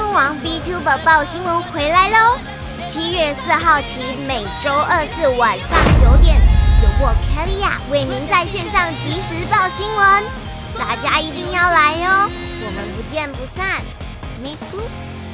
新王 VTuber 报新闻回来喽！7月4号起，每周2、4晚上9点，有我 Kelly 为您在线上即时报新闻，大家一定要来哟！我们不见不散，Me too。